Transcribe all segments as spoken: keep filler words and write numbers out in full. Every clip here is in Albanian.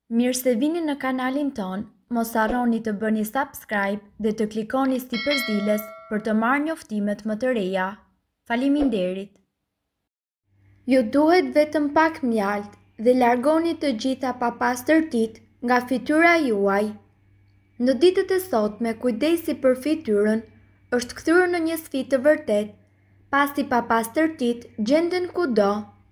Mirë se vini në kanalin ton, mos harroni të bëni subscribe dhe të klikoni si përzdiles për të marrë njoftimet më të reja. Faleminderit! Ju duhet vetëm pak mjalt dhe largoni të gjitha papastërtitë nga fytyra juaj. Në ditët e sotme, kujdesi për fytyrën është kthyer në një sfidë të vërtetë, pasi papastërtitë gjenden kudo.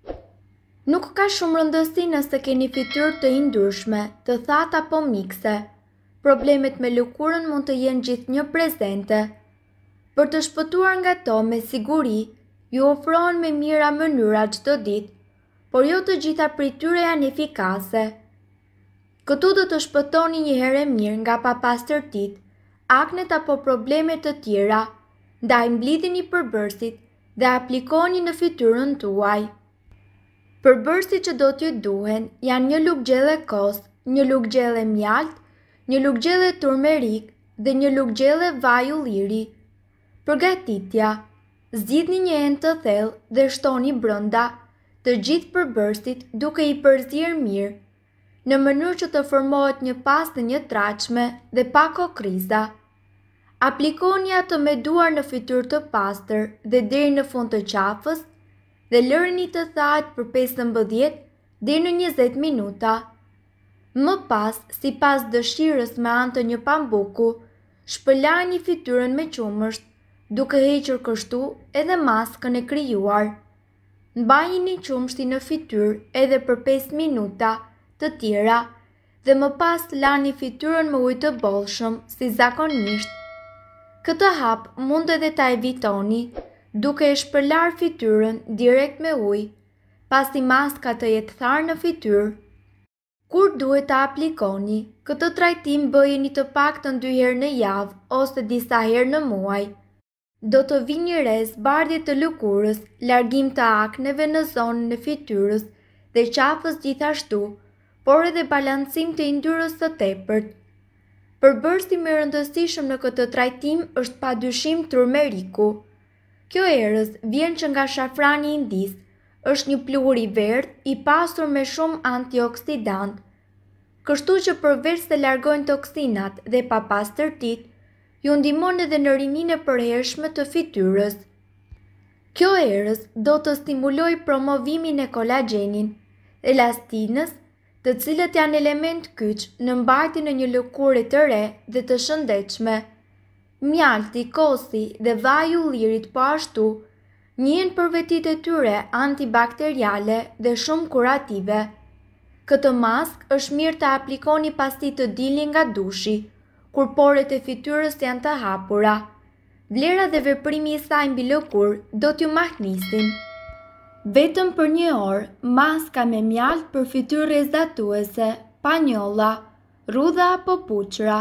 Nuk ka shumë rëndësi nëse keni fytyrë të yndyrshme, të thatë apo mikse. Problemet me lëkurën mund të jenë gjithnjë prezente. Për të shpëtuar nga to me siguri, ju ofrohen me mira mënyra çdo ditë, por jo të gjitha prej tyre janë efikase. Këtu do të shpëtoni një herë mirë nga papastërtitë, aknet apo probleme të tjera, ndaj mblidhini përbërësit dhe aplikoni në fytyrën tuaj. Përbërësit që do t'ju duhen janë një lugë gjelle kos, një lugë gjelle mjalt, një lugë gjelle turmerik dhe një lugë gjelle vaj ulliri. Përgatitja: zgjidhni një enë të thellë dhe shtoni brenda të gjithë përbërësit duke i përzierë mirë, në mënyrë që të formohet një pastë një traqme dhe pa kokriza. Aplikoni atë me duar në fytyrë të pastër dhe deri në fund të qafës dhe lërini të thahet për pesëmbëdhjetë deri në njëzet minuta. Më pas, sipas dëshirës me anë të një pambuku, shpëlani fytyrën me qumësht, duke hequr kështu edhe maskën e krijuar. Mbajini qumshtin në fytyrë edhe për pesë minuta të tjera dhe më pas lani fytyrën me ujë të bollshëm si zakonisht. Këtë hap mund edhe ta evitoni duke e shpërlar fytyrën direkt me ujë, pasi maska të jetë tharë në fytyrë. Kur duhet ta aplikoni, këtë trajtim bëjeni të paktën dy herë në javë ose disa herë në muaj. Do të vi një rez bardhje të lëkurës, largim të akneve në zonën e fytyrës dhe qafës gjithashtu, por edhe balancim të yndyrës së tepërt. Përbërësi më i rëndësishëm në këtë trajtim është padyshim turmeriku. Kjo erëz vjen që nga shafrani indis, është një pluhur i verdhë i pasur me shumë antioksidant, kështu që përveç se largojnë toksinat dhe papastërtitë, ju ndihmon edhe në rininë e përhershme të fytyrës. Kjo erëz do të stimulojë promovimin e kolagjenin, elastinës, të cilët janë element kyç në mbajtjen e një lëkure të re dhe të shëndetshme. Mjalti, kosi dhe vaji i ullirit po ashtu njihen për vetitë e tyre antibakteriale dhe shumë kurative. Këtë maskë është mirë të aplikoni pasi të dilni nga dushi, kur porët e fytyrës janë të hapura. Vlera dhe veprimi i saj mbi lëkurë do t'ju mahnisin. Vetëm për një orë, maska me mjalt për fytyrë rrezatuese, panjolla, rrudha apo puçra.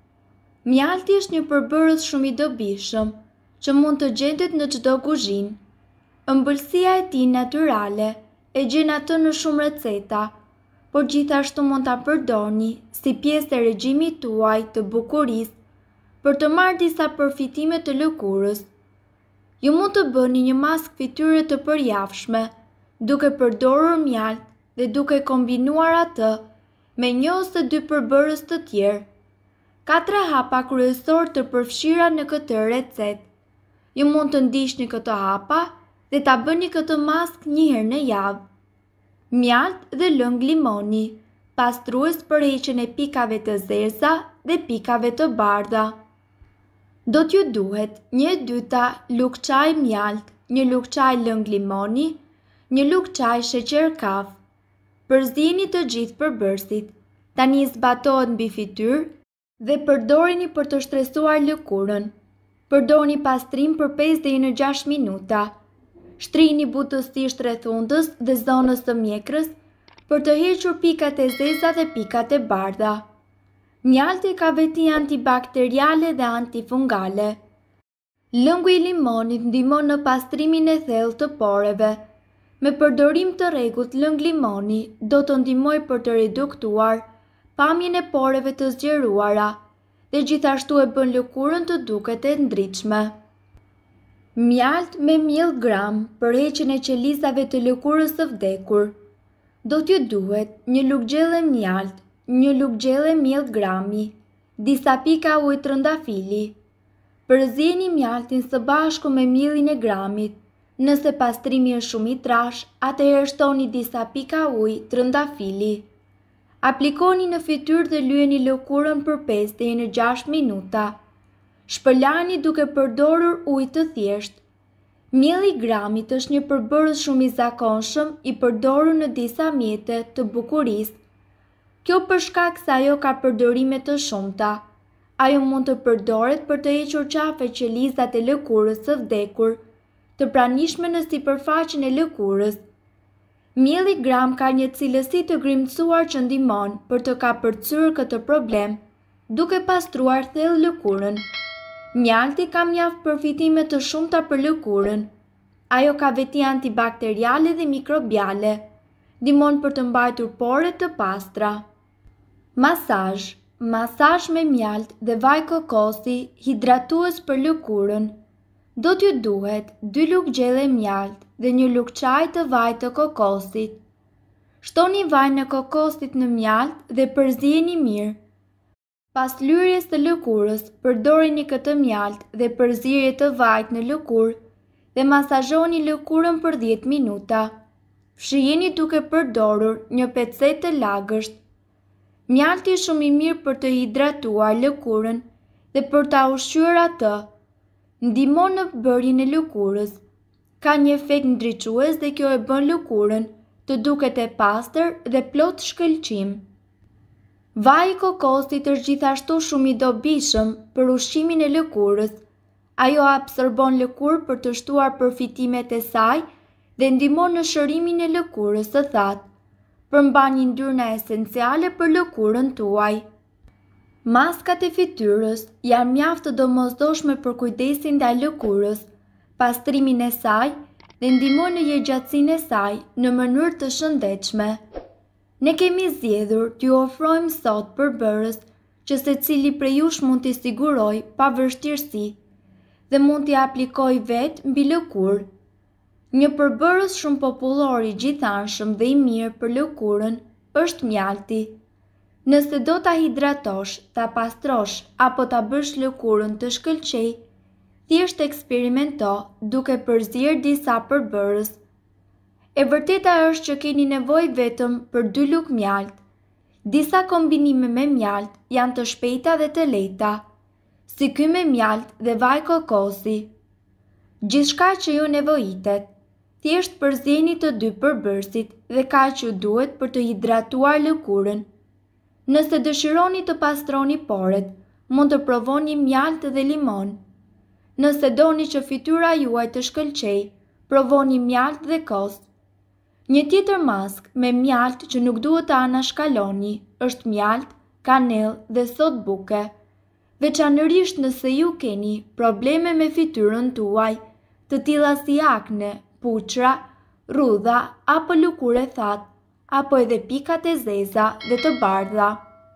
Mjalti është një përbërës shumë i dobishëm, që mund të gjendet në çdo kuzhinë. Ëmbëlsia e tij natyrale e gjen atë në shumë receta, por gjithashtu mund ta përdorni si pjesë e regjimit tuaj të bukurisë për të marrë disa përfitime të lëkurës. Ju mund të bëni një maskë fytyre të përjavshme, duke përdorur mjalt dhe duke kombinuar atë me një ose dy përbërës të tjerë. Katra hapa kryesor të përfshira në këtë recetë. Ju mund të ndiqni këto hapa dhe ta bëni këtë maskë një herë në javë. Mjalt dhe lëng limoni, pastrues për heqjen e pikave të zeza dhe pikave të bardha. Do t'ju duhet një e dyta lugë çaj mjalt, një lugë çaj lëng limoni, një lugë çaj sheqer kaf. Përzieni të gjithë përbërësit. Tani zbatohet mbi fytyrë dhe përdorini për të shtresuar lëkurën. Përdorni pastrim për pesë deri në gjashtë minuta. Shtrini butësisht rreth undës dhe zonës së mjekrës për të hequr pikat e zeza dhe pikat e bardha. Mjalti ka veti antibakteriale dhe antifungale. Lëngu i limonit ndihmon në pastrimin e thellë të poreve. Me përdorim të rregullt lëng limoni do të ndihmojë për të reduktuar pamjen e poreve të zgjeruara dhe gjithashtu e bën lëkurën të duket e ndritshme. Mjalt me miell gram për heqjen e qelizave të lëkurës së vdekur. Do t'ju duhet një lugë gjelle mjalt, një lugë gjelle miell grami, disa pika ujë trëndafili. Përzini mjaltin së bashku me miellin e gramit. Nëse pastrimi është shumë i trash, atëherë shtoni disa pika ujë trëndafili. Aplikoni në fytyrë dhe lyeni lëkurën për pesë deri në gjashtë minuta. Shpërlani duke përdorur ujë të thjeshtë. Mielli i gramit është një përbërës shumë i zakonshëm i përdorur në disa mjete të bukurisë. Kjo për shkak se ajo ka përdorime të shumta. Ajo mund të përdoret për të hequr qafe qelizat e lëkurës së vdekur, të pranishme në sipërfaqen e lëkurës. Mielli gram ka një cilësi të grimësuar që ndihmon për të kapërcyer këtë problem, duke pastruar thellë lëkurën. Mjalti ka mjaft përfitime të shumta për lëkurën. Ajo ka veti antibakteriale dhe mikrobiale, ndihmon për të mbajtur poret të pastra. Masazh. Masazh me mjalt dhe vaj kokosi hidratues për lëkurën. Do t'ju duhet dy lugë gjelle mjalt dhe një lugë çaj të vajit të kokosit. Shtoni vajin e kokosit në mjalt dhe përzijeni mirë. Pas lyrjes të lëkurës, përdorini këtë mjalt dhe përzierje të vajit në lëkurë dhe masazhoni lëkurën për dhjetë minuta. Fshijeni duke përdorur një pecet të lagësht. Mjalti është shumë i mirë për të hidratuar lëkurën dhe për ta ushqyer atë. Ndihmon në bërjen e lëkurës. Ka një efekt ndriçues dhe kjo e bën lëkurën të duket e pastër dhe plot shkëlqim. Vaji i kokosit është gjithashtu shumë i dobishëm për ushqimin e lëkurës. Ajo absorbon lëkurë për të shtuar përfitimet e saj dhe ndihmon në shërimin e lëkurës së thatë. Përmban një ndyrna esenciale për lëkurën tuaj. Maskat e fytyrës janë mjaft të domosdoshme për kujdesin ndaj lëkurës, pastrimin e saj dhe ndihmojnë në jetëgjatësinë e saj në mënyrë të shëndetshme. Ne kemi zgjedhur t'ju ofrojmë sot përbërës që secili prej jush mund t'i sigurojë pa vështirësi dhe mund t'i aplikojë vetë mbi lëkurë. Një përbërës shumë popullor i gjithanshëm dhe i mirë për lëkurën është mjalti. Nëse do ta hidratosh, ta pastrosh apo ta bësh lëkurën të shkëlqej, thjesht eksperimento duke përzier disa përbërës. E vërteta është që keni nevojë vetëm për dy lugë mjalt. Disa kombinime me mjalt janë të shpejta dhe të lehta, si ky me mjalt dhe vaj kokosi. Gjithçka që ju nevojitet, thjesht përzjeni të dy përbërësit dhe kaq ju duhet për të hidratuar lëkurën. Nëse dëshironi të pastroni poret, mund të provoni mjalt dhe limon. Nëse doni që fytyra juaj të shkëlqej, provoni mjalt dhe kos. Një tjetër mask me mjalt që nuk duhet të anashkaloni është mjalt, kanell dhe sot buke. Veçanërisht nëse ju keni probleme me fytyrën tuaj, të tilla si akne, puçra, rrudha apo lëkurë thatë, apo edhe pikat e zeza dhe të bardha.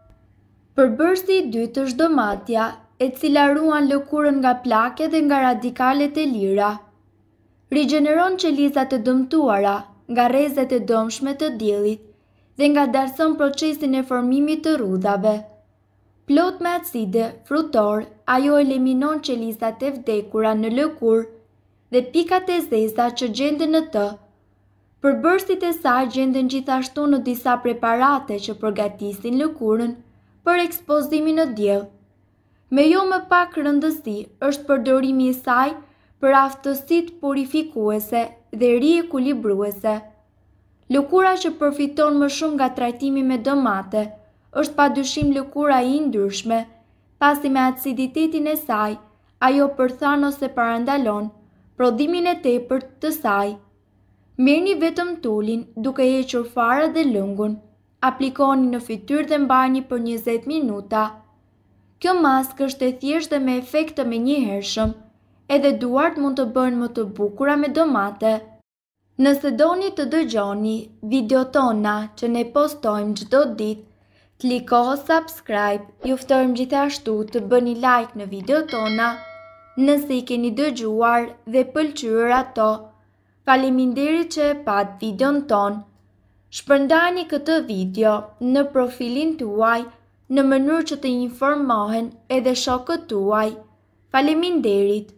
Përbërësi i dytë është domatja, e cila ruan lëkurën nga plaket dhe nga radikalet e lira. Rigjeneron qelizat e dëmtuara nga rrezet e dëmshme të diellit dhe ngadalson procesin e formimit të rrudhave. Plot me acide frutor, ajo eliminon qelizat e vdekura në lëkurë dhe pikat e zeza që gjenden në të. Përbërësit e saj gjenden gjithashtu në disa preparate që përgatisin lëkurën për ekspozimin në diell. Me jo më pak rëndësi është përdorimi i saj për aftësitë purifikuese dhe riekuilibruese. Lëkura që përfiton më shumë nga trajtimi me domate është padyshim lëkura e yndyrshme, pasi me aciditetin e saj, ajo përthan ose parandalon prodhimin e tepërt të saj. Merrni vetëm tulin duke hequr fara dhe lëngun, aplikoni në fytyrë dhe mbajini për njëzet minuta. Kjo maskë është e thjeshtë dhe me efekt të menjëhershëm, edhe duart mund të bëhen më të bukura me domate. Nëse doni të dëgjoni video tona që ne postojmë çdo ditë, kliko subscribe, ju ftojmë gjithashtu të bëni like në video tona, nëse i keni dëgjuar dhe pëlqyer ato. Faleminderit që e pat videon ton. Shpërndani këtë video në profilin tuaj në mënyrë që të informohen edhe shokët tuaj. Faleminderit!